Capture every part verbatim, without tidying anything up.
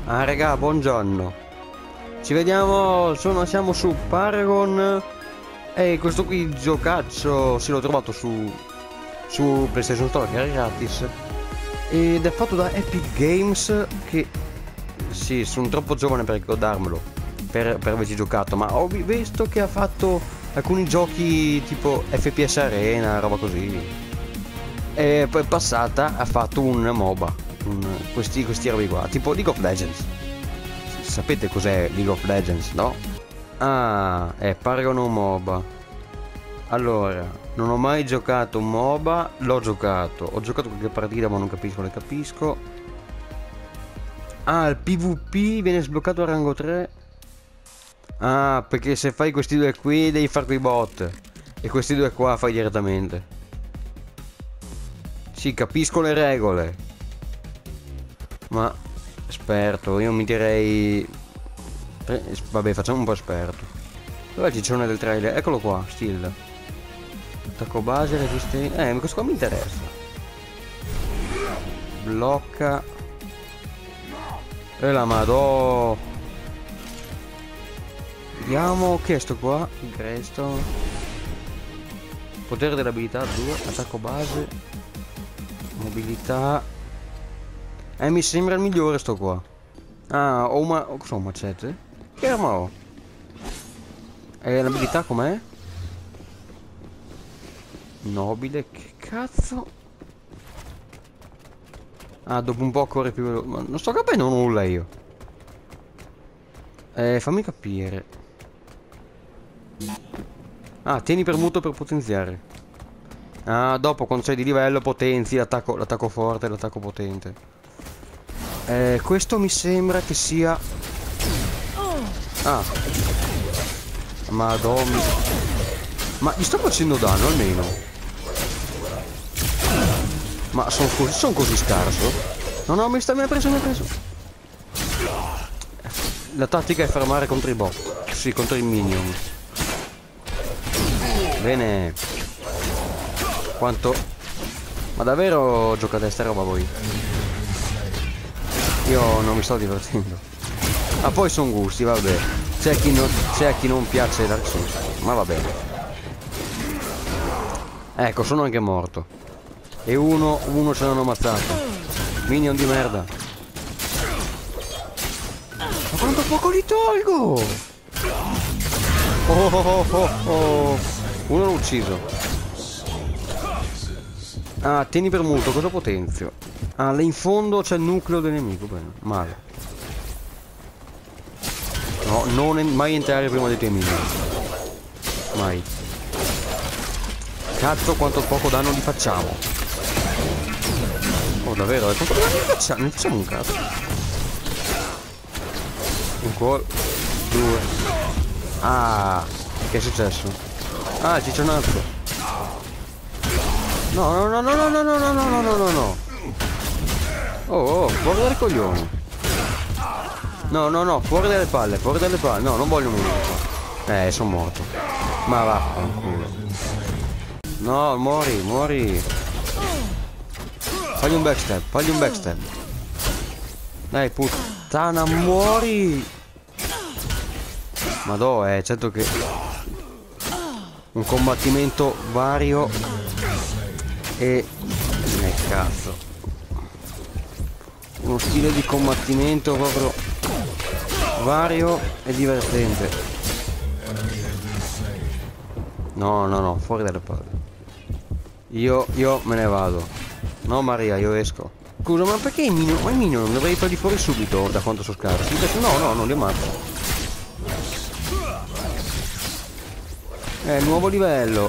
Ah raga, buongiorno. Ci vediamo, sono, siamo su Paragon. E questo qui giocaccio se l'ho trovato su su PlayStation Store, che era gratis. Ed è fatto da Epic Games, che sì, sono troppo giovane per ricordarmelo, per, per averci giocato, ma ho visto che ha fatto alcuni giochi tipo F P S Arena, roba così. E poi passata ha fatto un MOBA, un, questi, questi robi qua, tipo League of Legends. Sapete cos'è League of Legends, no? Ah, è Paragon un MOBA. Allora, non ho mai giocato un MOBA, l'ho giocato. Ho giocato qualche partita ma non capisco, le capisco. Ah, il PvP viene sbloccato a rango tre. Ah, perché se fai questi due qui devi fare quei bot. E questi due qua fai direttamente. Sì, capisco le regole. Ma esperto, io mi direi... Vabbè, facciamo un po' esperto. Dov'è il ciccione del trailer? Eccolo qua, still. Attacco base, resistenza... Eh, questo qua mi interessa. Blocca. E la madò. Vediamo che è sto qua. Ingresso. Potere dell'abilità due. Attacco base. Mobilità. Eh, mi sembra il migliore sto qua. Ah, ho un ma... Cosa ho un macete? Che arma ho? E l'abilità com'è? Nobile, che cazzo? Ah, dopo un po' corre più veloce. Ma non sto capendo nulla io. Eh, fammi capire. Ah, tieni premuto per potenziare. Ah, dopo quando sei di livello potenzi l'attacco l'attacco forte e l'attacco potente. Eh, questo mi sembra che sia... Ah. Madonna. Ma gli sto facendo danno almeno. Ma sono così, son così scarso? No, no, mi, sta, mi ha preso, mi ha preso. La tattica è fermare contro i bot. Sì, contro i minion. Bene. Quanto... Ma davvero giocate a sta roba voi? Io non mi sto divertendo. Ah, poi sono gusti, vabbè. C'è chi, non, c'è chi non piace Dark Souls, ma va bene. Ecco, sono anche morto. E uno, uno ce l'hanno ammazzato. Minion di merda. Ma quanto poco li tolgo! Oh oh oh oh oh. Uno l'ho ucciso. Ah, tieni premuto, cosa potenzio? Ah, là in fondo c'è il nucleo del nemico, bene, male. No, non mai entrare prima dei tuoi minion. Mai. Cazzo, quanto poco danno li facciamo. Oh, davvero, quanto danno li facciamo? Ne facciamo un cazzo. Un call. Due. Ah, che è successo? Ah, il ciccionazzo. No, no, no, no, no, no, no, no, no, no, no, no. Oh, oh, fuori dai coglioni. No, no, no, fuori dalle palle, fuori dalle palle. No, non voglio morire. Eh, sono morto. Ma vaffanculo. No, muori, muori. Fagli un backstep, fagli un backstep. Dai, puttana, muori. Madò, eh, certo che... Un combattimento vario. E... Eh, cazzo. Uno stile di combattimento proprio vario e divertente. No, no, no, fuori dalle palle. Io, io me ne vado. No, Maria, io esco. Scusa, ma perché i minion? Ma i minion non dovrei farli fuori subito da quanto sono scarsi? No, no, non li ammazzo. Eh, nuovo livello.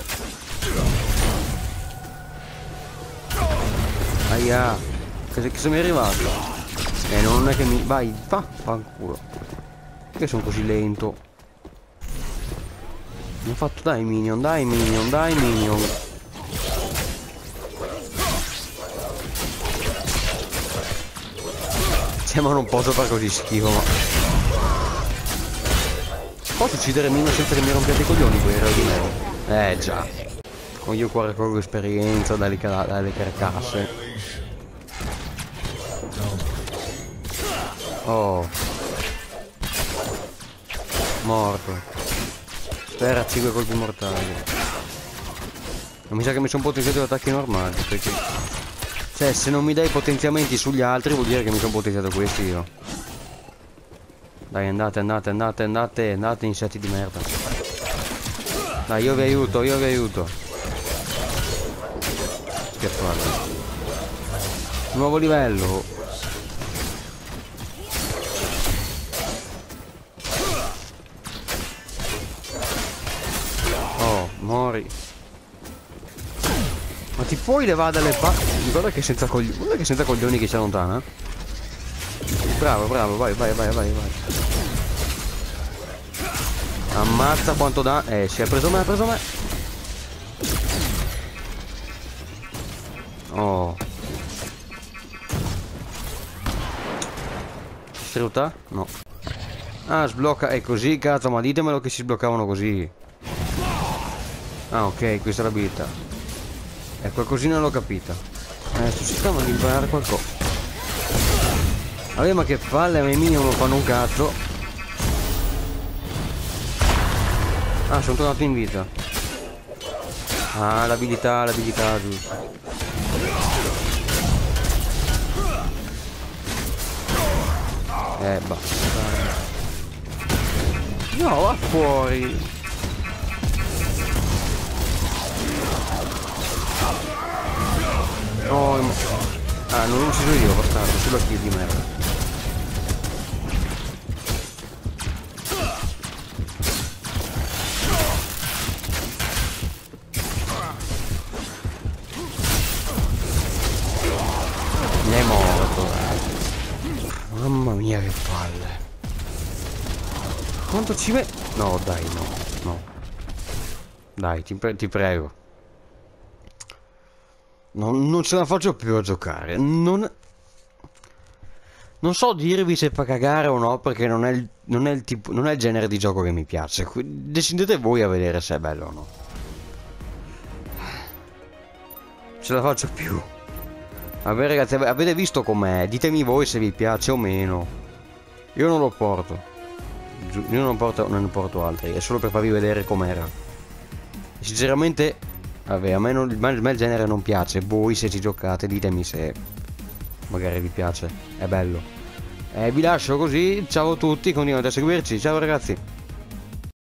Aia. Che, che se mi è arrivato? Eh, non è che mi... Vai, fa, fanculo. Perché sono così lento? Mi ho fatto... Dai minion, dai minion, dai minion. Cioè, ma non posso fare così schifo, ma... Posso uccidere minion senza che mi rompiate i coglioni quei eroi di me? Eh, già. Con io qua raccolgo esperienza dalle, dalle carcasse. Oh. Morto. Spera cinque colpi mortali. Non mi sa che mi sono potenziato gli attacchi normali, perché... Cioè, se non mi dai potenziamenti sugli altri vuol dire che mi sono potenziato questi io. Dai, andate, andate, andate, andate, andate, insetti di merda. Dai, io vi aiuto, io vi aiuto. Che palle. Nuovo livello. Oh, mori. Ma ti puoi levare dalle palle? Guarda che senza coglioni. Guarda che senza coglioni che si allontana. Bravo, bravo, vai, vai, vai, vai, vai. Ammazza quanto dà. Eh, si è preso me, ha preso me. Oh. Distrutta? No. Ah, sblocca. È così, cazzo, ma ditemelo che si sbloccavano così. Ah, ok, questa è l'abilità. E qualcosina l'ho capita. Adesso si stanno ad imparare qualcosa. Vabbè, ma che palle, a me minion non fanno un cazzo. Ah, sono tornato in vita. Ah, l'abilità, l'abilità, giusto. Eh, basta. No, va fuori. No, ah, non ho ucciso io, bastardo, sulla kill di merda. Mi è morto. Mamma mia che palle. Quanto ci mette? No, dai, no, no. Dai, ti, pre ti prego. Non, non ce la faccio più a giocare. Non, non so dirvi se fa cagare o no, perché non è, il, non, è il tipo, non è il genere di gioco che mi piace. Decidete voi a vedere se è bello o no. Ce la faccio più. Vabbè ragazzi, avete visto com'è? Ditemi voi se vi piace o meno. Io non lo porto. Io non porto, non porto altri. È solo per farvi vedere com'era. Sinceramente... Vabbè, a me, non, a me il genere non piace. Voi se ci giocate ditemi se magari vi piace. È bello. E vi lascio così. Ciao a tutti, continuate a seguirci. Ciao ragazzi.